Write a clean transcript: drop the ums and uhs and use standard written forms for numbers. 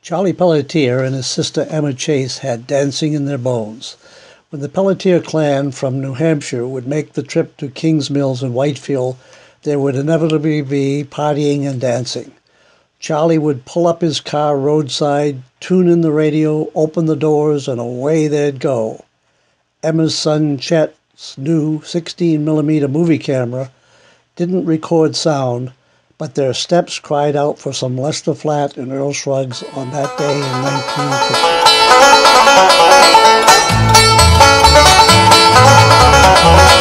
Charlie Pelletier and his sister Emma Chase had dancing in their bones. When the Pelletier clan from New Hampshire would make the trip to King's Mills in Whitefield, there would inevitably be partying and dancing. Charlie would pull up his car roadside, tune in the radio, open the doors, and away they'd go. Emma's son Chet's new 16mm movie camera didn't record sound, but their steps cried out for some Lester Flatt and Earl Scruggs on that day in 1950.